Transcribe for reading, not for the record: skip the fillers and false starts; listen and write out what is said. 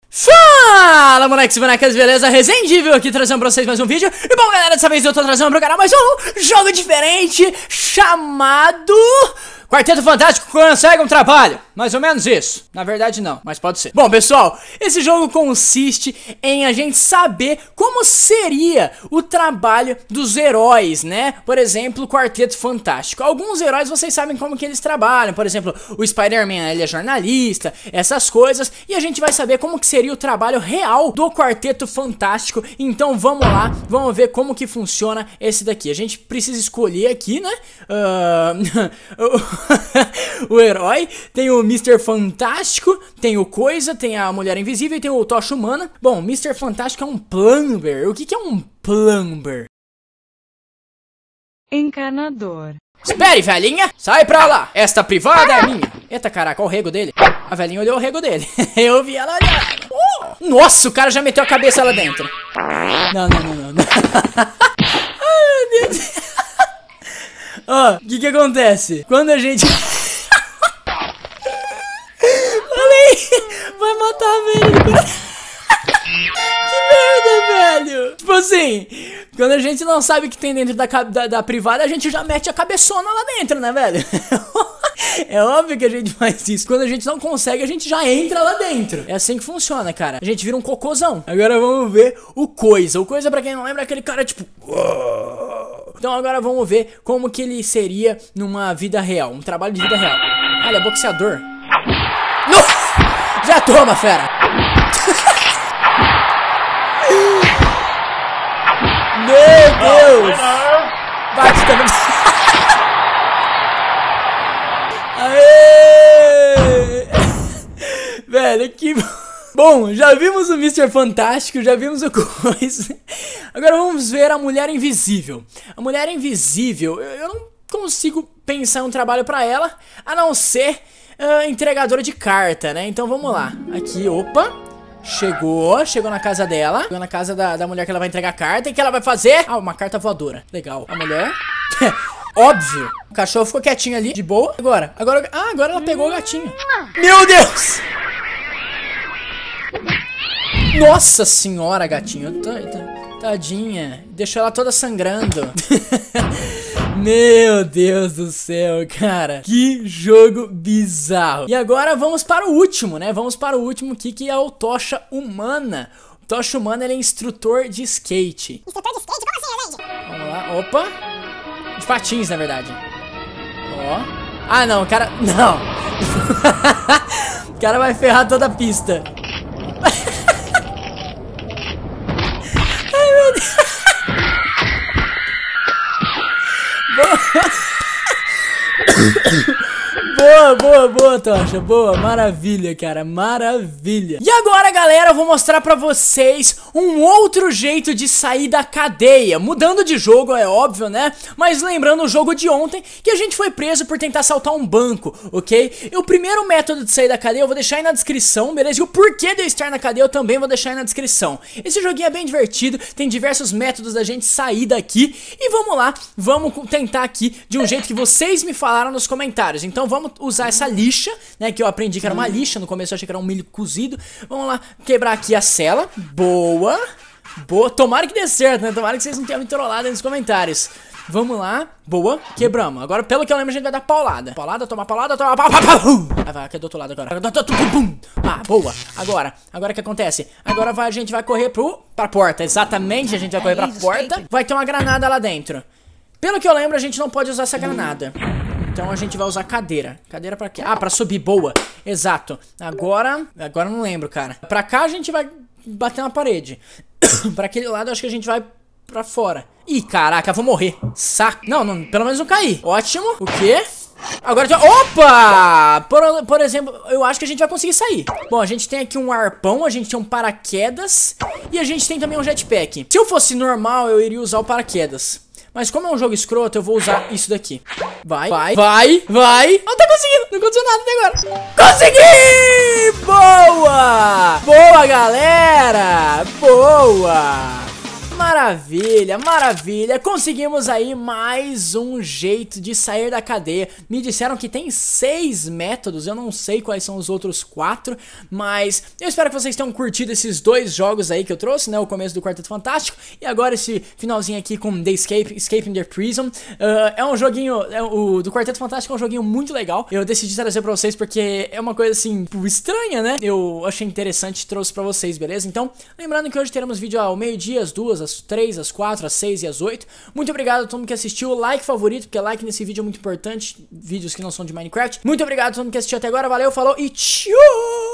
Fala, moleques e bonecas, beleza? Resendível aqui trazendo pra vocês mais um vídeo. E bom, galera, dessa vez eu tô trazendo pro canal mais um jogo diferente chamado Quarteto Fantástico Consegue um Trabalho. Mais ou menos isso. Na verdade não, mas pode ser. Bom, pessoal, esse jogo consiste em a gente saber como seria o trabalho dos heróis, né? Por exemplo, o Quarteto Fantástico. Alguns heróis vocês sabem como que eles trabalham. Por exemplo, o Spider-Man, ele é jornalista, essas coisas. E a gente vai saber como que seria o trabalho real do Quarteto Fantástico. Então vamos lá, vamos ver como que funciona esse daqui. A gente precisa escolher aqui, né? O herói. Tem o Mr. Fantástico, tem o Coisa, tem a Mulher Invisível e tem o Tocha Humana. Bom, Mr. Fantástico é um plumber. O que é um plumber? Encanador. Espere, velhinha! Sai pra lá! Esta privada é minha! Eita, caraca, olha o rego dele. A velhinha olhou o rego dele. Eu vi ela olhar. Nossa, o cara já meteu a cabeça lá dentro. Não. Ai, meu Deus. Ó, o que acontece? Quando a gente... Vai matar a velha. Que merda, velho. Tipo assim, quando a gente não sabe o que tem dentro da privada, a gente já mete a cabeçona lá dentro, né, velho? É óbvio que a gente faz isso. Quando a gente não consegue, a gente já entra lá dentro. É assim que funciona, cara. A gente vira um cocôzão. Agora vamos ver o Coisa. O Coisa, pra quem não lembra, é aquele cara tipo... Então agora vamos ver como que ele seria numa vida real. Um trabalho de vida real. Ah, ele é boxeador. Não! Já toma, fera! Meu Deus! Bate também! Aê! Velho, que... Bom, já vimos o Mr. Fantástico, já vimos o Coisa. Agora vamos ver a Mulher Invisível. A Mulher Invisível, eu não consigo pensar um trabalho pra ela, a não ser... entregadora de carta, né? Então vamos lá. Aqui, opa. Chegou na casa dela. Chegou na casa da mulher que ela vai entregar a carta. E que ela vai fazer? Ah, uma carta voadora. Legal. A mulher... Óbvio. O cachorro ficou quietinho ali, de boa. Agora ela pegou o gatinho. Meu Deus! Nossa senhora, gatinho. Tadinha. Deixou ela toda sangrando. Meu Deus do céu, cara. Que jogo bizarro. E agora vamos para o último, né? Vamos para o último aqui, que é o Tocha Humana. O Tocha Humana, ele é instrutor de skate. Instrutor de skate? Como assim, gente? Vamos lá, opa. De patins, na verdade. Ó. Ah, não, o cara... Não. O cara vai ferrar toda a pista. Ai, meu Deus. Boa, Tocha, boa, maravilha, cara, maravilha. E agora, galera, eu vou mostrar pra vocês um outro jeito de sair da cadeia. Mudando de jogo, é óbvio, né? Mas lembrando o jogo de ontem, que a gente foi preso por tentar assaltar um banco, ok? E o primeiro método de sair da cadeia eu vou deixar aí na descrição, beleza? E o porquê de eu estar na cadeia eu também vou deixar aí na descrição. Esse joguinho é bem divertido, tem diversos métodos da gente sair daqui. E vamos lá, vamos tentar aqui de um jeito que vocês me falaram nos comentários. Então vamos usar essa lixa, né, que eu aprendi que era uma lixa. No começo eu achei que era um milho cozido. Vamos lá, quebrar aqui a cela. Boa. Tomara que dê certo, né? Tomara que vocês não tenham me trollado aí nos comentários. Vamos lá, boa, quebramos. Agora, pelo que eu lembro, a gente vai dar paulada. Toma paulada. Ah, vai, aqui do outro lado agora. Ah, boa. Agora o que acontece? Agora a gente vai correr pra porta. Exatamente, a gente vai correr pra porta. Vai ter uma granada lá dentro. Pelo que eu lembro, a gente não pode usar essa granada. Então a gente vai usar cadeira. Cadeira pra quê? Ah, pra subir, boa. Exato. Agora eu não lembro, cara. Pra cá a gente vai bater na parede. Pra aquele lado eu acho que a gente vai pra fora. Ih, caraca, eu vou morrer. Saco. Não, pelo menos não caí. Ótimo. O quê? Agora já... Opa! Por exemplo, eu acho que a gente vai conseguir sair. Bom, a gente tem aqui um arpão, a gente tem um paraquedas e a gente tem também um jetpack. Se eu fosse normal, eu iria usar o paraquedas. Mas como é um jogo escroto, eu vou usar isso daqui. Vai. Não tá conseguindo. Não aconteceu nada até agora. Consegui! Boa! Boa, galera! Boa! Maravilha, maravilha. Conseguimos aí mais um jeito de sair da cadeia. Me disseram que tem 6 métodos, eu não sei quais são os outros 4, mas eu espero que vocês tenham curtido esses 2 jogos aí que eu trouxe, né? O começo do Quarteto Fantástico e agora esse finalzinho aqui com The Escaping the Prison. É um joguinho, o do Quarteto Fantástico é um joguinho muito legal. Eu decidi trazer pra vocês porque é uma coisa assim, estranha, né? Eu achei interessante e trouxe pra vocês, beleza? Então, lembrando que hoje teremos vídeo ao meio-dia, às 2, às 3, às 4, às 6 e às 8. Muito obrigado a todo mundo que assistiu. Like favorito, porque like nesse vídeo é muito importante. Vídeos que não são de Minecraft. Muito obrigado a todo mundo que assistiu até agora. Valeu, falou e tchau!